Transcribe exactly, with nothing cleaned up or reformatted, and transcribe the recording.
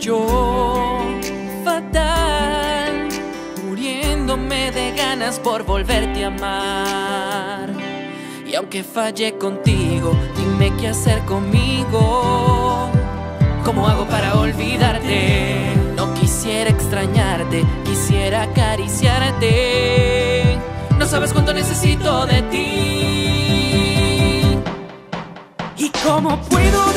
yo fatal, muriéndome de ganas por volverte a amar. Y aunque fallé contigo, dime qué hacer conmigo. ¿Cómo hago para olvidarte? No quisiera extrañarte, quisiera acariciarte. No sabes cuánto necesito de ti. ¿Y cómo puedo